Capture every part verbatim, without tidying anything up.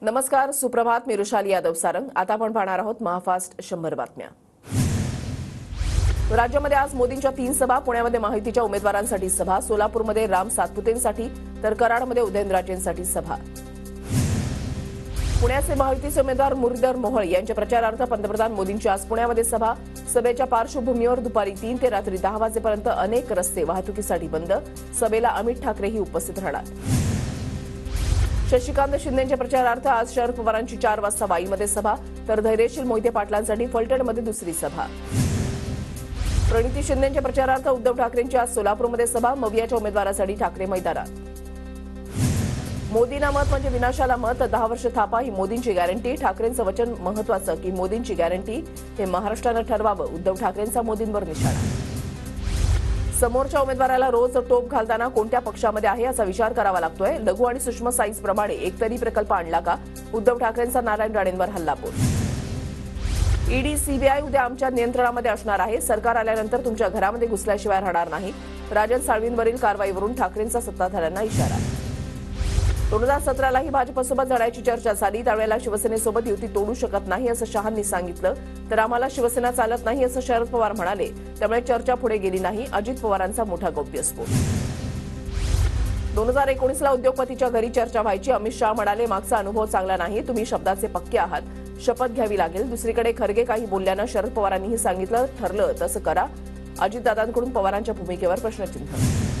नमस्कार, सुप्रभात. मी रुशाली यादव सारंग. आता आपण पाहणार आहोत महाफास्ट शंभर बातम्या. राज्यामध्ये आज मोदींच्या तीन सभा. पुण्यामध्ये माहितीच्या उमेदवारांसाठी सभा, सोलापूरमध्ये राम सातपुतेंसाठी तर कराडमध्ये उदयनराजेंसाठी सभा. पुण्याचे माहितीचे उमेदवार मुरलीधर मोहोळ यांच्या प्रचारार्थ पंतप्रधान मोदींची आज पुण्यामध्ये सभा. सभेच्या पार्श्वभूमीवर दुपारी तीन ते रात्री दहा वाजेपर्यंत अनेक रस्ते वाहतुकीसाठी बंद. सभेला अमित ठाकरेही उपस्थित राहणार. शशिकांत शिंदेच्या प्रचारार्थ आज शरद पवारांची चार वाजता वाईमध्ये सभा तर धैर्यशील मोहिते पाटलांसाठी फलटणमध्ये दुसरी सभा. प्रणिती शिंदेच्या प्रचारार्थ उद्धव ठाकरेंची आज सोलापूरमध्ये सभा. मवियाच्या उमेदवारासाठी ठाकरे मैदानात. मोदींना मत म्हणजे विनाशाला मत. दहा वर्ष थापा ही मोदींची गॅरंटी. ठाकरेंचं वचन महत्वाचं की मोदींची गॅरंटी हे महाराष्ट्रानं ठरवावं. उद्धव ठाकरेंचा मोदींवर निशाणा. समोरच्या उमेदवाराला रोज टोप घालताना कोणत्या पक्षामध्ये आहे याचा विचार करावा लागतोय. लघु आणि सूक्ष्म साईज प्रमाणे एकतरी प्रकल्प आणला का? उद्धव ठाकरेंचा नारायण राणेंवर हल्लाबोल. ईडी सीबीआय उद्या आमच्या नियंत्रणामध्ये असणार आहे. सरकार आल्यानंतर तुमच्या घरामध्ये घुसल्याशिवाय राहणार नाही. राजन साळवींवरील कारवाईवरून ठाकरेंचा सत्ताधाऱ्यांना इशारा. दोन हजार सतरालाही भाजपसोबत लढायची चर्चा झाली. त्यावेळेला शिवसेनेसोबत युती तोडू शकत नाही असं शहांनी सांगितलं. तर आम्हाला शिवसेना चालत नाही असं शरद पवार म्हणाले. त्यामुळे चर्चा पुढे गेली नाही. अजित पवारांचा मोठा गौप्यस्फोट. दोन हजार एकोणीसला उद्योगपतीच्या घरी चर्चा व्हायची. अमित शहा म्हणाले मागचा अनुभव चांगला नाही. तुम्ही शब्दाचे पक्के आहात. शपथ घ्यावी लागेल. दुसरीकडे खरगे काही बोलल्यानं शरद पवारांनीही सांगितलं ठरलं तसं करा. अजितदादांकडून पवारांच्या भूमिकेवर प्रश्नचिन्ह.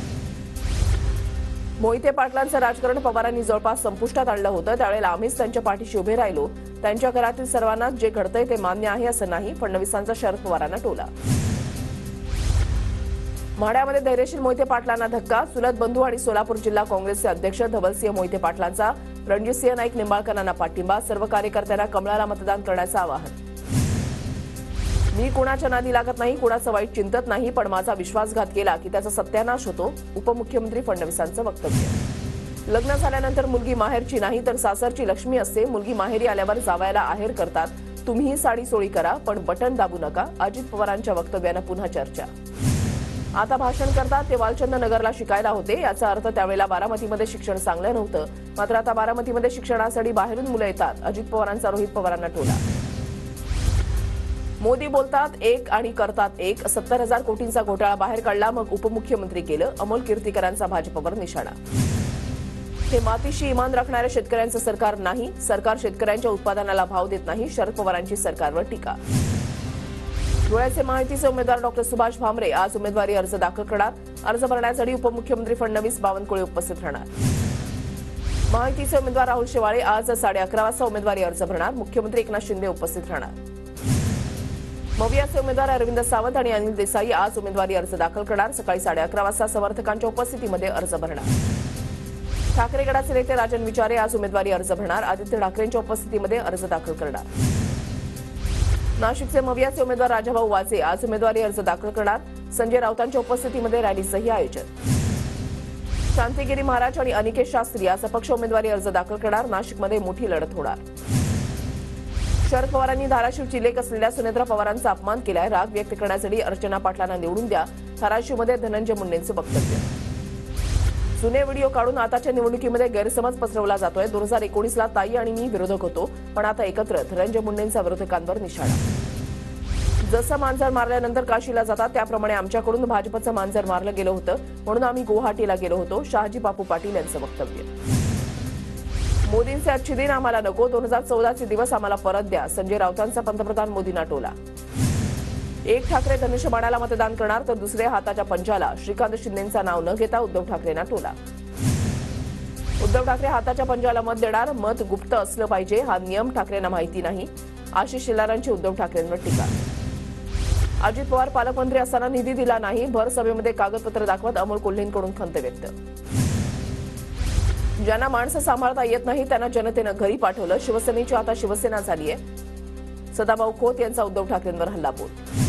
मोहिते पाटलांचं राजकारण पवारांनी जवळपास संपुष्टात आणलं होतं. त्यावेळेला आम्हीच त्यांच्या पाठीशी उभे राहिलो. त्यांच्या घरातील सर्वांना जे घडतंय ते मान्य आहे असं नाही. फडणवीसांचा शरद पवारांना टोला. म्हाड्यामध्ये धैर्यशील मोहिते पाटलांना धक्का. चुलत बंधू आणि सोलापूर जिल्हा काँग्रेसचे अध्यक्ष धवलसिंह मोहिते पाटलांचा रणजितसिंह नाईक निंबाळकरांना पाठिंबा. सर्व कार्यकर्त्यांना कमळाला मतदान करण्याचं आवाहन. मी कुणाच्या नादी लागत नाही, कुणाचं वाईट चिंतत नाही, पण माझा विश्वासघात केला की त्याचा सत्यानाश होतो. उपमुख्यमंत्री फडणवीसांचं वक्तव्य. लग्न झाल्यानंतर मुलगी माहेरची नाही तर सासरची लक्ष्मी असते. मुलगी माहेरी आल्यावर जावयाला आहेर करतात. तुम्हीही साडी सोळी करा पण बटन दाबू नका. अजित पवारांच्या वक्तव्यानं पुन्हा चर्चा. आता भाषण करतात ते वालचंद नगरला शिकायला होते. याचा अर्थ त्यावेळेला बारामतीमध्ये शिक्षण चांगलं नव्हतं. मात्र आता बारामतीमध्ये शिक्षणासाठी बाहेरून मुलं येतात. अजित पवारांचा रोहित पवारांना टोला. मोदी बोलतात एक आणि करतात एक. सत्तर हजार कोटींचा घोटाळा बाहेर काढला मग उपमुख्यमंत्री केलं. अमोल कीर्तीकरांचा भाजपवर निशाणा. हे मातीशी इमान राखणाऱ्या शेतकऱ्यांचं सरकार नाही. सरकार शेतकऱ्यांच्या उत्पादनाला भाव देत नाही. शरद पवारांची सरकारवर टीका. धुळ्याचे माहितीचे उमेदवार डॉक्टर सुभाष भामरे आज उमेदवारी अर्ज दाखल करणार. अर्ज भरण्यासाठी उपमुख्यमंत्री फडणवीस बावनकुळे उपस्थित राहणार. माहितीचे उमेदवार राहुल शेवाळे आज साडे अकरा वाजता उमेदवारी अर्ज भरणार. मुख्यमंत्री एकनाथ शिंदे उपस्थित राहणार. मवियाचे उमेदवार अरविंद सावंत आणि अनिल देसाई आज उमेदवारी अर्ज दाखल करणार. सकाळी साडे अकरा वाजता समर्थकांच्या उपस्थितीमध्ये अर्ज भरणार. ठाकरे गटाचे नेते राजन विचारे आज उमेदवारी अर्ज भरणार. आदित्य ठाकरेंच्या उपस्थितीमध्ये अर्ज दाखल करणार. नाशिकचे मवियाचे उमेदवार राजाभाऊ वाजे आज उमेदवारी अर्ज दाखल करणार. संजय राऊतांच्या उपस्थितीमध्ये रॅलीचंही आयोजन. शांतिगिरी महाराज आणि अनिकेत शास्त्री आज अपक्ष उमेदवारी अर्ज दाखल करणार. नाशिकमध्ये मोठी लढत होणार. शरद पवारांनी धाराशिवची लेक असलेल्या सुनेत्रा पवारांचा अपमान केलाय. राग व्यक्त करण्यासाठी अर्चना पाटलांना निवडून द्या. धाराशिवमध्ये धनंजय मुंडेंचं वक्तव्य. जुने व्हिडिओ काढून आताच्या निवडणुकीमध्ये गैरसमज पसरवला जातोय. दोन हजार एकोणीसला ताई आणि मी विरोधक होतो पण आता एकत्र. धनंजय मुंडेंचा विरोधकांवर निशाणा. जसं मांजर मारल्यानंतर काशीला जातात त्याप्रमाणे आमच्याकडून भाजपचं मांजर मारलं गेलं होतं म्हणून आम्ही गुवाहाटीला गेलो होतो. शहाजी बापू पाटील यांचं वक्तव्य. मोदींचे आजचे दिन आम्हाला नको. दोन हजार चौदाचे दिवस आम्हाला परत द्या. संजय राऊतांचा पंतप्रधान मोदींना टोला. एक ठाकरे धनुष्यबाणाला मतदान करणार तर दुसऱ्या हाताच्या पंजाला. श्रीकांत शिंदेंचं नाव न घेता उद्धव ठाकरेंना टोला. उद्धव ठाकरे हाताच्या पंजाला मत देणार. मत गुप्त असलं पाहिजे हा नियम ठाकरेंना माहिती नाही. आशिष शेलारांची उद्धव ठाकरेंवर टीका. अजित पवार पालकमंत्री असताना निधी दिला नाही. भर सभेमध्ये कागदपत्र दाखवत अमोल कोल्हेंकडून खंत व्यक्त. ज्यांना माणसं सांभाळता येत नाही त्यांना जनतेनं घरी पाठवलं. शिवसेनेची आता शिवसेना झाली आहे. सदाभाऊ खोत यांचा उद्धव ठाकरेंवर हल्लाबोल.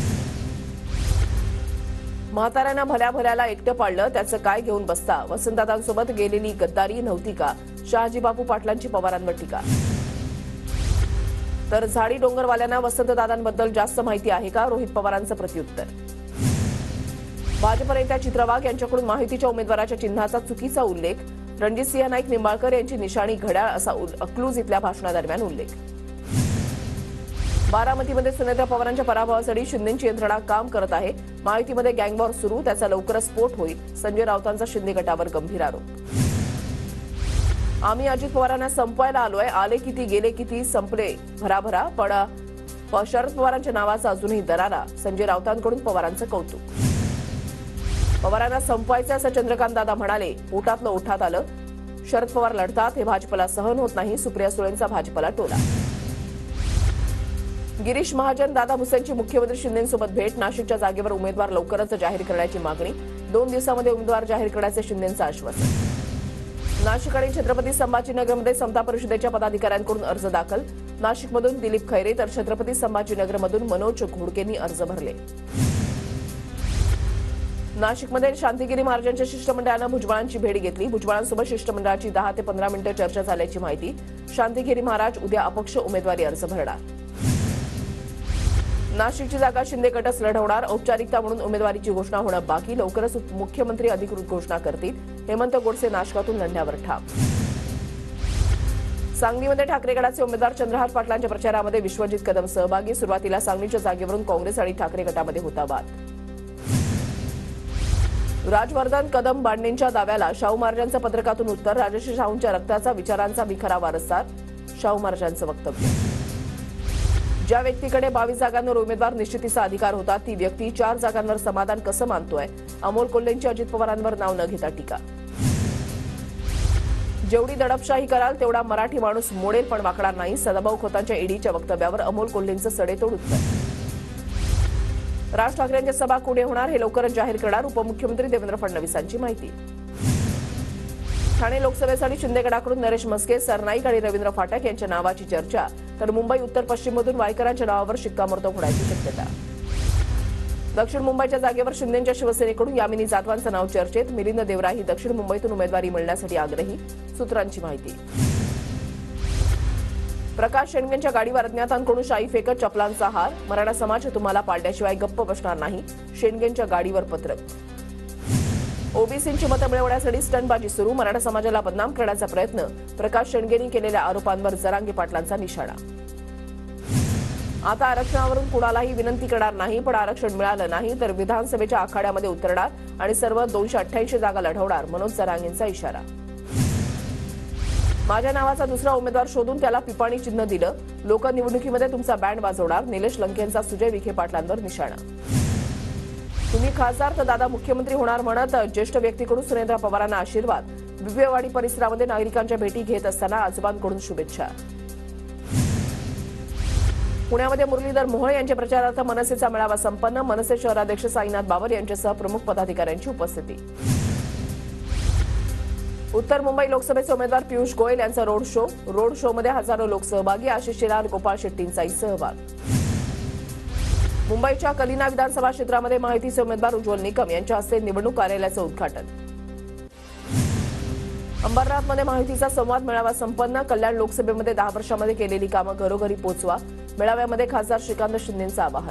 म्हाताऱ्यांना भल्या भल्याला एकटं पाडलं त्याचं काय घेऊन बसता. वसंतदादांसोबत गेलेली गद्दारी नव्हती का? शहाजी बापू पाटलांची पवारांवर टीका. तर झाडी डोंगरवाल्यांना वसंतदादांबद्दल जास्त माहिती आहे का? रोहित पवारांचं प्रत्युत्तर. भाजप नेत्या चित्रा वाघ यांच्याकडून माहितीच्या उमेदवाराच्या चिन्हाचा चुकीचा उल्लेख. रणजितसिंह नाईक निंबाळकर यांची निशाणी घड्याळ असा अकलूज इथल्या भाषणादरम्यान उल्लेख. बारामतीमध्ये सुनेत्र पवारांच्या पराभवासाठी शिंदेची यंत्रणा काम करत आहे. महायुतीमध्ये गँगवॉर सुरू, त्याचा लवकरच स्फोट होईल. संजय राऊतांचा शिंदे गटावर गंभीर आरोप. आम्ही अजित पवारांना संपवायला आलोय, आले किती गेले किती संपले भराभरा, पण शरद पवारांच्या नावाचा अजूनही दरारा. संजय राऊतांकडून पवारांचं कौतुक. पवारांना संपवायचं असं चंद्रकांत दादा म्हणाले, पोटातलं ओठात आलं. शरद पवार लढतात हे भाजपला सहन होत नाही. सुप्रिया सुळेंचा भाजपला टोला. गिरीश महाजन दादा भुसेंची मुख्यमंत्री शिंदेसोबत भेट. नाशिकच्या जागेवर उमेदवार लवकरच जाहीर करण्याची मागणी. दोन दिवसांमध्ये उमेदवार जाहीर करण्याचे शिंदेंचं आश्वासन. नाशिक आणि छत्रपती संभाजीनगरमध्ये समता परिषदेच्या पदाधिकाऱ्यांकडून अर्ज दाखल. नाशिकमधून दिलीप खैरे तर छत्रपती संभाजीनगरमधून मनोज घोडकेंनी अर्ज भरले. नाशिकमध्ये शांतिगिरी महाराजांच्या शिष्टमंडळानं भुजबळांची भेट घेतली. भुजबळांसोबत शिष्टमंडळाची दहा ते पंधरा मिनिटं चर्चा झाल्याची माहिती. शांतिगिरी महाराज उद्या अपक्ष उमेदवारी अर्ज भरणार. नाशिकची जागा शिंदे गटच लढवणार. औपचारिकता म्हणून उमेदवारीची घोषणा होणं बाकी. लवकरच मुख्यमंत्री अधिकृत घोषणा करतील. हेमंत गोडसे नाशकातून लढण्यावर ठाम. सांगलीमध्ये ठाकरे गटाचे उमेदवार चंद्रहार पाटलांच्या प्रचारामध्ये विश्वजित कदम सहभागी. सुरुवातीला सांगलीच्या जागेवरून काँग्रेस आणि ठाकरे गटामध्ये होता वाद. राजवर्धन कदम बांडेंच्या दाव्याला शाहू महाराजांचं पत्रकातून उत्तर. राजश्री शाहूंच्या रक्ताचा विचारांचा विखरा वारसदार. शाहू महाराजांचं वक्तव्य. ज्या व्यक्तीकडे बावीस जागांवर उमेदवार निश्चितीचा अधिकार होता ती व्यक्ती चार जागांवर समाधान कसं मानतोय. अमोल कोल्हेंची अजित पवारांवर नाव न घेता टीका. जेवढी दडपशाही कराल तेवढा मराठी माणूस मोडेल पण वाकणार नाही. सदाभाऊ खोतांच्या ईडीच्या वक्तव्यावर अमोल कोल्हेंचं सडेतोड उत्तर. राज ठाकरेंच्या सभा कुठे होणार हे लवकरच जाहीर करणार. उपमुख्यमंत्री देवेंद्र फडणवीसांची माहिती. ठाणे लोकसभेसाठी शिंदे गटाकडून नरेश म्हस्के, सरनाईक आणि रवींद्र फाटक यांच्या नावाची चर्चा. तर मुंबई उत्तर पश्चिममधून वायकरांच्या नावावर शिक्कामोर्तब होण्याची शक्यता. दक्षिण मुंबईच्या जागेवर शिंदेच्या शिवसेनेकडून यामिनी जाधवांचं नाव चर्चेत. मिलिंद देवरा ही दक्षिण मुंबईतून उमेदवारी मिळण्यासाठी आग्रही. सूत्रांची माहिती. प्रकाश शेंडगेंच्या गाडीवर अज्ञातांकडून शाई फेकत चपलांचा हार. मराठा समाज तुम्हाला पाडल्याशिवाय गप्प बसणार नाही. शेंडगेंच्या गाडीवर पत्रक. ओबीसींची मतं मिळवण्यासाठी स्टंटबाजी सुरू. मराठा समाजाला बदनाम करण्याचा प्रयत्न. प्रकाश शेंडगेंनी केलेल्या आरोपांवर जरांगे पाटलांचा निशाणा. आता आरक्षणावरून कुणालाही विनंती करणार नाही, पण आरक्षण मिळालं नाही तर विधानसभेच्या आखाड्यामध्ये उतरणार आणि सर्व दोनशे अठ्ठ्याऐंशी जागा लढवणार. मनोज जरांगेंचा इशारा. माझ्या नावाचा दुसरा उमेदवार शोधून त्याला पिपाणी चिन्ह दिलं. लोक निवडणुकीमध्ये तुमचा बँड वाजवणार. निलेश लंकेंचा सुजय विखे पाटलांवर निशाणा. तुम्ही खासदार तर दादा मुख्यमंत्री होणार म्हणत ज्येष्ठ व्यक्तीकडून सुनेत्र पवारांना आशीर्वाद. बिबवेवाडी परिसरामध्ये नागरिकांच्या भेटी घेत असताना आजोबांकडून शुभेच्छा. पुण्यामध्ये मुरलीधर मोहोळ यांच्या प्रचारार्थ मनसेचा मेळावा संपन्न. मनसे शहराध्यक्ष साईनाथ बाबर यांच्यासह प्रमुख पदाधिकाऱ्यांची उपस्थिती. उत्तर मुंबई लोकसभेचे उमेदवार पियुष गोयल यांचा रोड शो. रोड शोमध्ये हजारो लोक सहभागी. आशिष शेलार, गोपाळ शेट्टींचाही सहभाग. मुंबईच्या कलिना विधानसभा क्षेत्रामध्ये महायुतीचे उमेदवार उज्ज्वल निकम यांच्या हस्ते निवडणूक कार्यालयाचं उद्घाटन. अंबरनाथमध्ये महायुतीचा संवाद मेळावा संपन्न. कल्याण लोकसभेमध्ये दहा वर्षांमध्ये केलेली कामं घरोघरी पोहोचवा. मेळाव्यामध्ये खासदार श्रीकांत शिंदेंचं आवाहन.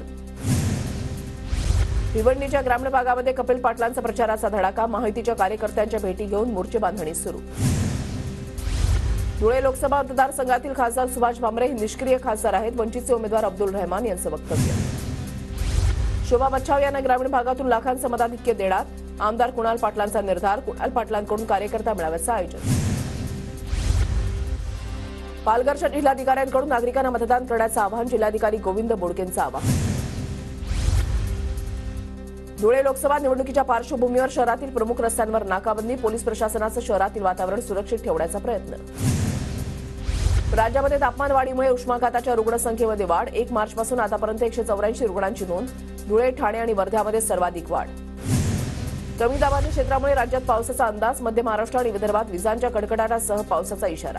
भिवंडीच्या ग्रामीण भागामध्ये कपिल पाटलांचा प्रचाराचा धडाका. महायुतीच्या कार्यकर्त्यांच्या भेटी घेऊन मोर्चे बांधणी सुरू. धुळे लोकसभा मतदारसंघातील खासदार सुभाष भामरे हे निष्क्रिय खासदार आहेत. वंचितचे उमेदवार अब्दुल रहमान यांचं वक्तव्य. शोभा बच्छाव यांना ग्रामीण भागातून लाखांचं मताधिक्य देणार. आमदार कुणाल पाटलांचा निर्धार. कुणाल पाटलांकडून कार्यकर्ता मेळाव्याचं आयोजन. पालघरच्या जिल्हाधिकाऱ्यांकडून नागरिकांना मतदान करण्याचं आवाहन. जिल्हाधिकारी गोविंद बोडकेंचं आवाहन. धुळे लोकसभा निवडणुकीच्या पार्श्वभूमीवर शहरातील प्रमुख रस्त्यांवर नाकाबंदी. पोलीस प्रशासनाचं शहरातील वातावरण सुरक्षित ठेवण्याचा प्रयत्न. राज्यामध्ये तापमान वाढीमुळे उष्माघाताच्या रुग्णसंख्येमध्ये वाढ. एक मार्चपासून आतापर्यंत एकशे चौऱ्याऐंशी रुग्णांची नोंद. धुळे, ठाणे आणि वर्ध्यामध्ये सर्वाधिक वाढ. कमी दाबाच्या क्षेत्रामुळे राज्यात पावसाचा अंदाज. मध्य महाराष्ट्र आणि विदर्भात विजांच्या कडकडाटासह पावसाचा इशारा.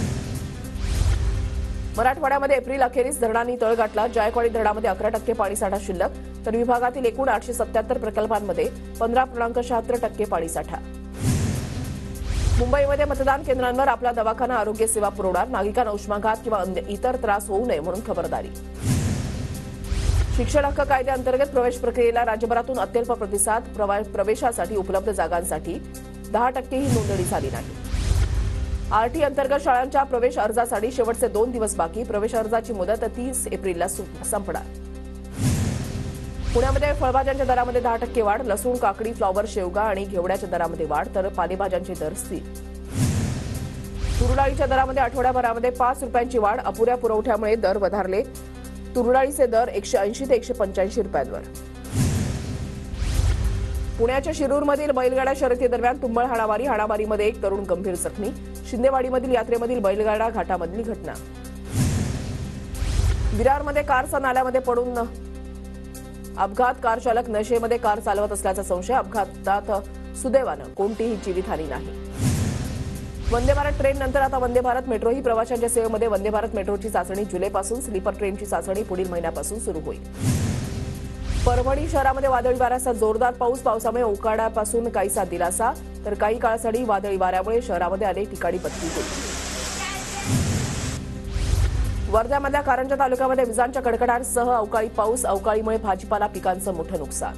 मराठवाड्यामध्ये एप्रिल अखेरीस धरणांनी तळ गाठला. जायकवाडी धरणामध्ये अकरा टक्के पाणीसाठा शिल्लक. तर विभागातील एकूण आठशे सत्याहत्तर प्रकल्पांमध्ये पंधरा पूर्णांक शहात्तर टक्के पाणीसाठा. मुंबईमध्ये मतदान केंद्रांवर आपला दवाखाना आरोग्य सेवा पुरवणार. नागरिकांना उष्माघात किंवा इतर त्रास होऊ नये म्हणून खबरदारी. शिक्षण हक्क कायद्याअंतर्गत प्रवेश प्रक्रियेला राज्यभरातून अत्यल्प प्रतिसाद. प्रवेशासाठी उपलब्ध जागांसाठी दहा टक्केही नोंदणी झाली नाही. आरटी अंतर्गत शाळांच्या प्रवेश अर्जासाठी शेवटचे दोन दिवस बाकी. प्रवेश अर्जाची मुदत तीस एप्रिलला संपणार. पुण्यामध्ये फळभाज्यांच्या दरामध्ये दहा टक्के वाढ. लसूण, काकडी, फ्लॉवर, शेवगा आणि घेवड्याच्या दरामध्ये वाढ, तर पालेभाज्यांचे दर स्थिर. तुरडाळीच्या दरामध्ये आठवड्याभरामध्ये पाच रुपयांची वाढ. अपुऱ्या पुरवठ्यामुळे दर वधारले. तुरडाळीचे दर एकशे ऐंशी ते एकशे पंच्याऐंशी रुपयांवर. पुण्याच्या शिरूरमधील बैलगाडा शर्यतीदरम्यान तुंबळ हाणामारी. हाणामारीमध्ये एक तरुण गंभीर जखमी. शिंदेवाडीमधील यात्रेमधील बैलगाडा घाटामधली घटना. विरारमध्ये कारचा नाल्यामध्ये पडून अपघात. कार चालक नशेमध्ये कार चालवत असल्याचा संशय. अपघातात सुदैवानं कोणतीही जीवितहानी नाही. वंदे भारत ट्रेन नंतर आता वंदे भारत मेट्रो ही प्रवाशांच्या सेवेमध्ये. वंदे भारत मेट्रोची चाचणी जुलैपासून, स्लीपर ट्रेनची चाचणी पुढील महिन्यापासून सुरू होईल. परभणी शहरामध्ये वादळी वाऱ्याचा जोरदार पाऊस. पावसामुळे उकाड्यापासून काहीसा दिलासा, तर काही काळासाठी वादळी वाऱ्यामुळे शहरामध्ये अनेक ठिकाणी बत्ती गेली. वर्ध्यामधल्या कारंजा तालुक्यामध्ये विजांच्या कडकडाटासह अवकाळी पाऊस. अवकाळीमुळे भाजीपाला पिकांचं मोठं नुकसान.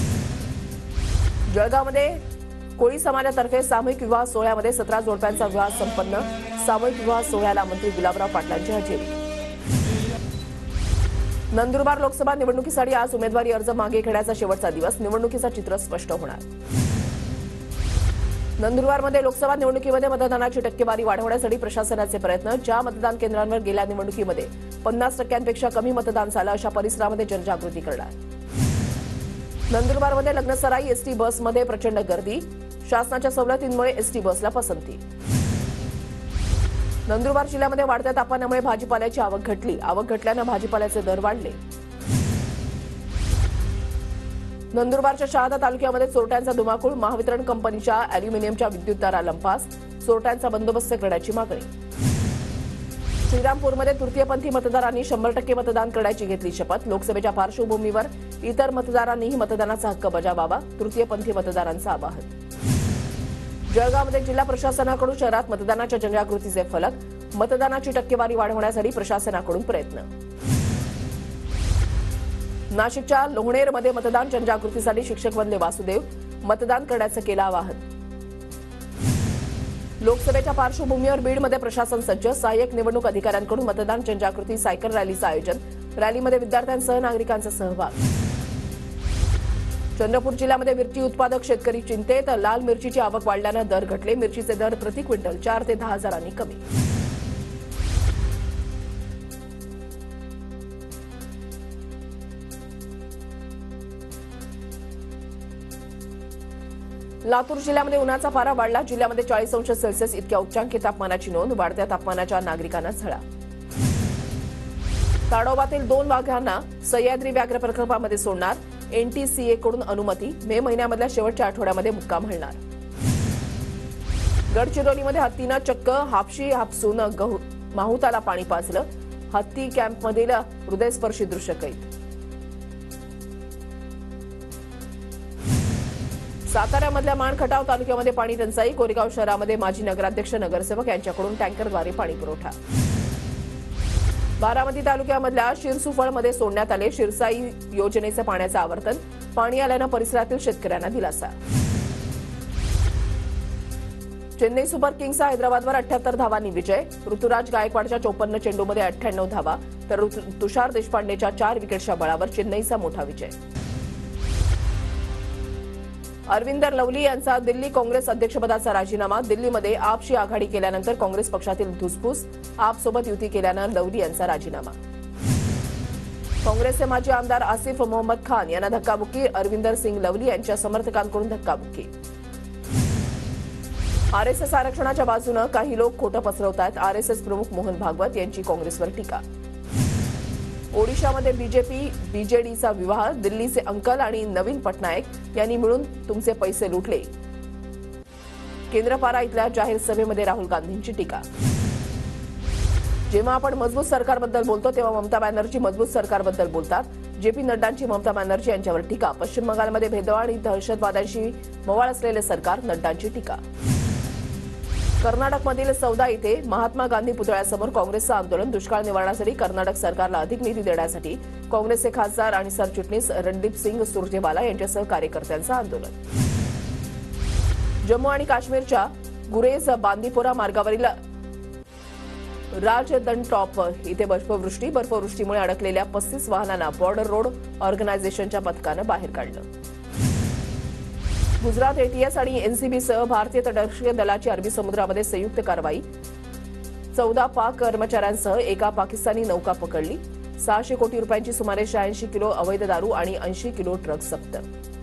जळगावमध्ये कोळी समाजातर्फे सामूहिक विवाह सोहळ्यामध्ये सतरा जोडप्यांचा विवाह संपन्न. सामूहिक विवाह सोहळ्याला मंत्री गुलाबराव पाटलांची हजेरी. नंदुरबार लोकसभा निवडणुकीसाठी आज उमेदवारी अर्ज मागे घेण्याचा शेवटचा दिवस. निवडणुकीचं चित्र स्पष्ट होणार. नंदुरबारमध्ये लोकसभा निवडणुकीमध्ये मतदानाची टक्केवारी वाढवण्यासाठी प्रशासनाचे प्रयत्न. ज्या मतदान केंद्रांवर गेल्या निवडणुकीमध्ये पन्नास टक्क्यांपेक्षा कमी मतदान झालं अशा परिसरामध्ये जनजागृती करणार. नंदुरबारमध्ये लग्नसराई एसटी बसमध्ये प्रचंड गर्दी. शासनाच्या सवलतींमुळे एसटी बसला पसंती. नंदुरबार जिल्ह्यामध्ये वाढत्या तापमानामुळे भाजीपाल्याची आवक घटली. आवक घटल्यानं भाजीपाल्याचे दर वाढले. नंदुरबारच्या शहादा तालुक्यामध्ये चोरट्यांचा धुमाकूळ. महावितरण कंपनीच्या अॅल्युमिनियमच्या विद्युत तारा लंपास. चोरट्यांचा बंदोबस्त करण्याची मागणी. श्रीरामपूरमध्ये तृतीयपंथी मतदारांनी शंभर टक्के मतदान करण्याची घेतली शपथ. लोकसभेच्या पार्श्वभूमीवर इतर मतदारांनीही मतदानाचा हक्क बजावावा. तृतीयपंथी मतदारांचं आवाहन. जळगावमध्ये जिल्हा प्रशासनाकडून शहरात मतदानाच्या जनजागृतीचे फलक. मतदानाची टक्केवारी वाढवण्यासाठी प्रशासनाकडून प्रयत्न. नाशिकच्या लोणेरमध्ये मतदान जनजागृतीसाठी शिक्षक बनले वासुदेव. मतदान करण्याचं केलं आवाहन. लोकसभेच्या पार्श्वभूमीवर बीडमध्ये प्रशासन सज्ज. सहाय्यक निवडणूक अधिकाऱ्यांकडून मतदान जनजागृती सायकल रॅलीचं आयोजन. रॅलीमध्ये विद्यार्थ्यांसह नागरिकांचा सहभाग. चंद्रपूर जिल्ह्यामध्ये मिरची उत्पादक शेतकरी चिंतेत. लाल मिरचीची आवक वाढल्यानं दर घटले. मिरचीचे दर प्रति क्विंटल चार ते दहा हजारांनी कमी. लातूर जिल्ह्यामध्ये उन्हाचा पारा वाढला. जिल्ह्यामध्ये चाळीस अंश सेल्सिअस इतक्या उच्चांकी तापमानाची नोंद. वाढत्या तापमानाच्या नागरिकांना झळा. ताडोबातील दोन वाघांना सह्याद्री व्याघ्र प्रकल्पामध्ये सोडणार. एनटीसीए कडून अनुमती. मे महिन्यामधल्या शेवटच्या आठवड्यामध्ये मुक्काम हलणार. गडचिरोलीमध्ये हत्तीनं चक्क हापशी हापसून माहुताला पाणी पाजलं. हत्ती कॅम्पमधील हृदयस्पर्शी दृश्य कैद. साताऱ्यामधल्या माणखटाव तालुक्यामध्ये पाणी टंचाई. कोरेगाव शहरामध्ये माजी नगराध्यक्ष नगरसेवक यांच्याकडून टँकरद्वारे पाणी पुरवठा. बारामती तालुक्यामधल्या शिरसुफळमध्ये सोडण्यात आले शिरसाई योजनेचं पाण्याचं आवर्तन. पाणी आल्यानं परिसरातील शेतकऱ्यांना दिलासा. चेन्नई सुपर किंग्सचा हैदराबादवर अठ्ठ्याहत्तर धावांनी विजय. ऋतुराज गायकवाडच्या चोपन्न चेंडूमध्ये अठ्ठ्याण्णव धावा, तर तुषार देशपांडेच्या चार विकेटच्या बळावर चेन्नईचा मोठा विजय. अरविंदर लवली यांचा दिल्ली काँग्रेस अध्यक्षपदाचा राजीनामा. दिल्लीमध्ये आपशी आघाडी केल्यानंतर काँग्रेस पक्षातील धुसफूस. आपसोबत युती केल्यानं लवली यांचा राजीनामा. काँग्रेसचे माजी आमदार आसिफ मोहम्मद खान यांना धक्काबुक्की. अरविंदर सिंग लवली यांच्या समर्थकांकडून धक्काबुक्की. आरएसएस आरक्षणाच्या बाजूनं काही लोक खोटं पसरवतात. आरएसएस प्रमुख मोहन भागवत यांची काँग्रेसवर टीका. ओडिशामध्ये बीजेपी बीजेडीचा विवाह. दिल्लीचे अंकल आणि नवीन पटनायक यांनी मिळून तुमचे पैसे लुटले. केंद्रपारा इथल्या जाहीर सभेमध्ये राहुल गांधींची टीका. जेव्हा आपण मजबूत सरकारबद्दल बोलतो तेव्हा ममता बॅनर्जी मजबूत सरकारबद्दल बोलतात. जेपी नड्डांची ममता बॅनर्जी यांच्यावर टीका. पश्चिम बंगालमध्ये भेदभाव आणि दहशतवाद्यांशी मवाळ असलेले सरकार. नड्डांची टीका. कर्नाटकमधील सौदा इथे महात्मा गांधी पुतळ्यासमोर काँग्रेसचं आंदोलन. दुष्काळ निवारणासाठी कर्नाटक सरकारला अधिक निधी देण्यासाठी काँग्रेसचे खासदार आणि सरचिटणीस रणदीप सिंग सुरजेवाला यांच्यासह कार्यकर्त्यांचं आंदोलन. जम्मू आणि काश्मीरच्या गुरेज बांदीपोरा मार्गावरील राजदन टॉप इथे बर्फवृष्टी बर्फवृष्टीमुळे अडकलेल्या पस्तीस वाहनांना बॉर्डर रोड ऑर्गनायझेशनच्या पथकानं बाहेर काढलं. गुजरात एटीएस आणि एनसीबीसह भारतीय तटरक्षक दलाची अरबी समुद्रामध्ये संयुक्त कारवाई. चौदा पाक कर्मचाऱ्यांसह एका पाकिस्तानी नौका पकडली. सहाशे कोटी रुपयांची सुमारे शहाऐंशी किलो अवैध दारू आणि ऐंशी किलो ड्रग्ज जप्त.